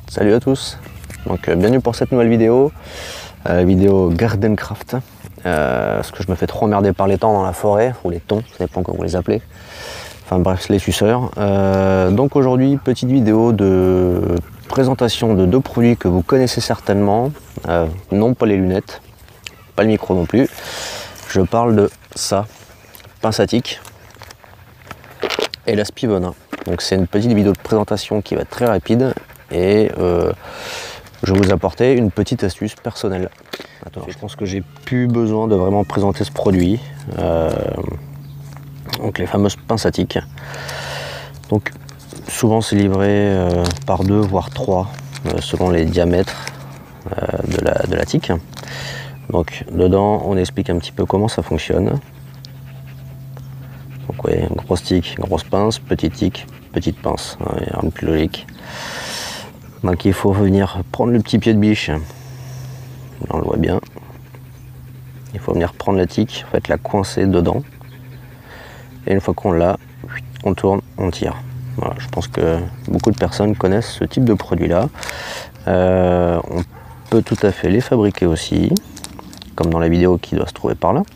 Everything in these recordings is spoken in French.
Salut à tous, donc bienvenue pour cette nouvelle vidéo, vidéo Gardencraft, parce que je me fais trop emmerder par les thons dans la forêt, ou les thons, ça dépend comment vous les appelez, enfin bref les suceurs. Donc aujourd'hui petite vidéo de présentation de deux produits que vous connaissez certainement, non pas les lunettes, pas le micro non plus, je parle de ça, pince à tic et la Spivenin. Donc c'est une petite vidéo de présentation qui va être très rapide et je vais vous apporter une petite astuce personnelle. Alors, je pense que j'ai plus besoin de vraiment présenter ce produit. Donc les fameuses pinces à tic. Donc souvent c'est livré par 2 voire 3 selon les diamètres de la tic. Donc dedans on explique un petit peu comment ça fonctionne. Donc ouais, grosse tic, grosse pince, petite tic, petite pince, rien de plus logique. Donc il faut venir prendre le petit pied de biche, on le voit bien. Il faut venir prendre la tique, en fait la coincer dedans. Et une fois qu'on l'a, on tourne, on tire. Voilà, je pense que beaucoup de personnes connaissent ce type de produit là. On peut tout à fait les fabriquer aussi, comme dans la vidéo qui doit se trouver par là.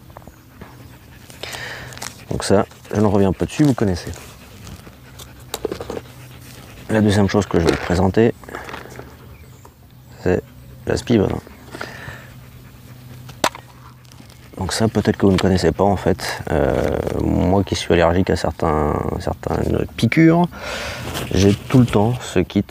Donc ça, je ne reviens pas dessus, vous connaissez. La deuxième chose que je vais vous présenter, c'est la Spivenin. Donc ça, peut-être que vous ne connaissez pas en fait. Moi qui suis allergique à certaines piqûres, j'ai tout le temps ce kit.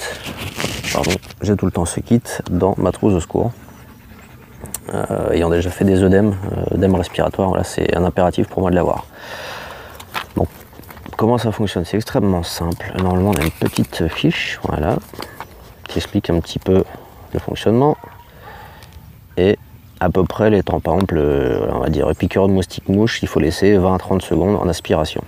Dans ma trousse de secours. Ayant déjà fait des œdèmes respiratoires, voilà, c'est un impératif pour moi de l'avoir. Donc, comment ça fonctionne? C'est extrêmement simple. Normalement, on a une petite fiche, voilà, qui explique un petit peu le fonctionnement et à peu près les temps. Par exemple, on va dire piqûre de moustique-mouche, il faut laisser 20 à 30 secondes en aspiration.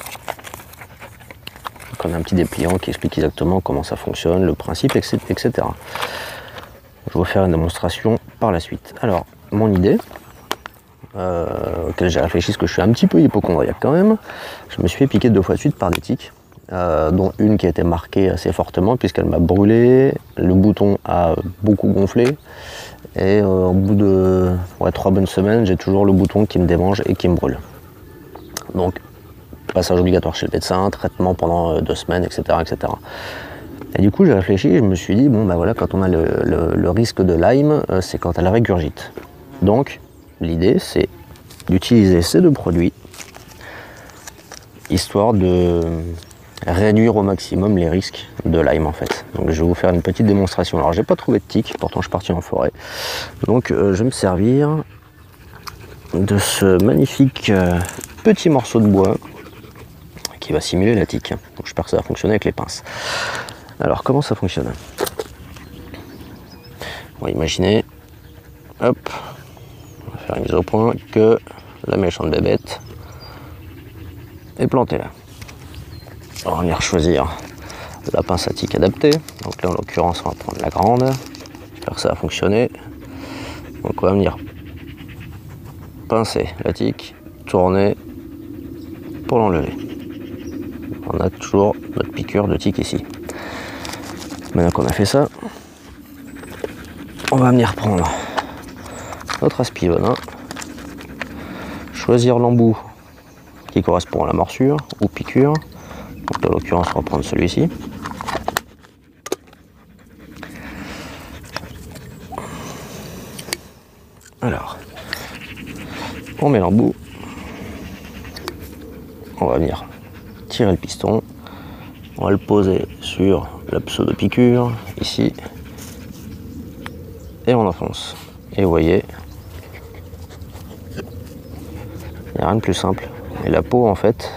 Donc, on a un petit dépliant qui explique exactement comment ça fonctionne, le principe, etc. Je vais vous faire une démonstration par la suite. Alors, mon idée, auquel j'ai réfléchi, parce que je suis un petit peu hypocondriaque quand même, je me suis fait piquer 2 fois de suite par des tiques, dont une qui a été marquée assez fortement puisqu'elle m'a brûlé, le bouton a beaucoup gonflé, et au bout de 3 bonnes semaines, j'ai toujours le bouton qui me démange et qui me brûle. Donc, passage obligatoire chez le médecin, traitement pendant 2 semaines, etc., etc. Et du coup, j'ai réfléchi et je me suis dit, bon, bah voilà, quand on a le risque de Lyme, c'est quand elle régurgite. Donc, l'idée, c'est d'utiliser ces 2 produits, histoire de réduire au maximum les risques de Lyme, en fait. Donc, je vais vous faire une petite démonstration. Alors, j'ai pas trouvé de tic, pourtant, je suis parti en forêt. Donc, je vais me servir de ce magnifique petit morceau de bois qui va simuler la tique. Donc, j'espère que ça va fonctionner avec les pinces. Alors, comment ça fonctionne? On va imaginer, hop, on va faire une mise au point que la méchante bébête est plantée là. On va venir choisir la pince à tic adaptée. Donc là, en l'occurrence, on va prendre la grande. J'espère que ça va fonctionner. Donc, on va venir pincer la tic, tourner pour l'enlever. On a toujours notre piqûre de tic ici. Maintenant qu'on a fait ça, on va venir prendre notre Spivenin, choisir l'embout qui correspond à la morsure ou piqûre. Donc, en l'occurrence, on va prendre celui-ci. Alors, on met l'embout, on va venir tirer le piston, on va le poser sur la pseudo-piqûre, ici, et on enfonce. Et vous voyez, il n'y a rien de plus simple. Et la peau, en fait,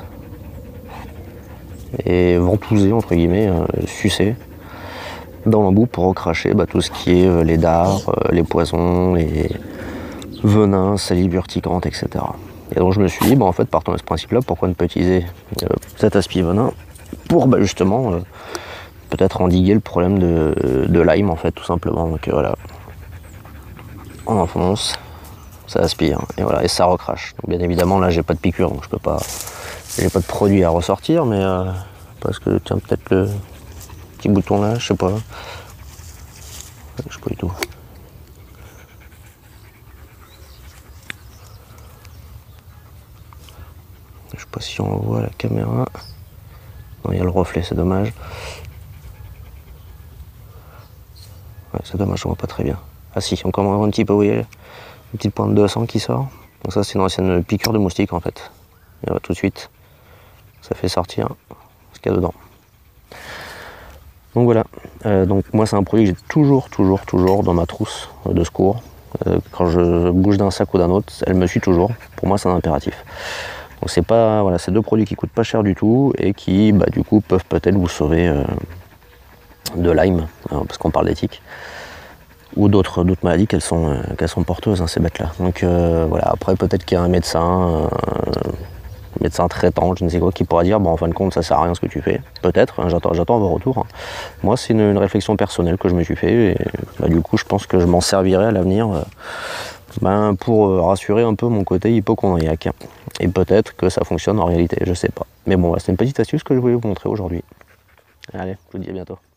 est ventousée, entre guillemets, sucée, dans l'embout pour recracher tout ce qui est les dards, les poisons, les venins, salive urticante, etc. Et donc je me suis dit, en fait, partant de ce principe-là, pourquoi ne pas utiliser cet Spivenin pour justement peut-être endiguer le problème de Lyme, en fait, tout simplement. Donc voilà, on enfonce, ça aspire, et voilà, et ça recrache. Donc bien évidemment, là, j'ai pas de piqûre, donc je peux pas, j'ai pas de produit à ressortir, mais parce que tiens, peut-être le petit bouton là, je sais pas, Je pas du tout. Je sais pas si on voit la caméra. Non, il y a le reflet, c'est dommage. Ouais, c'est dommage, je vois pas très bien. Ah si, on commence un petit peu, vous voyez, une petite pointe de sang qui sort. Donc ça, c'est une ancienne piqûre de moustique en fait. Et là, tout de suite, ça fait sortir ce qu'il y a dedans. Donc voilà. Donc moi, c'est un produit que j'ai toujours dans ma trousse de secours. Quand je bouge d'un sac ou d'un autre, elle me suit toujours. Pour moi, c'est un impératif. Donc c'est pas, voilà, c'est deux produits qui coûtent pas cher du tout et qui, bah, du coup, peuvent peut-être vous sauver de Lyme, parce qu'on parle d'éthique, ou d'autres maladies qu'elles sont porteuses, hein, ces bêtes-là. Donc voilà, après peut-être qu'il y a un médecin traitant, je ne sais quoi, qui pourra dire, bon, en fin de compte, ça sert à rien ce que tu fais. Peut-être, hein, j'attends vos retours. Hein. Moi, c'est une réflexion personnelle que je me suis fait, et bah, du coup, je pense que je m'en servirai à l'avenir pour rassurer un peu mon côté hypocondriaque. Et peut-être que ça fonctionne en réalité, je sais pas. Mais bon, c'est une petite astuce que je voulais vous montrer aujourd'hui. Allez, je vous dis à bientôt.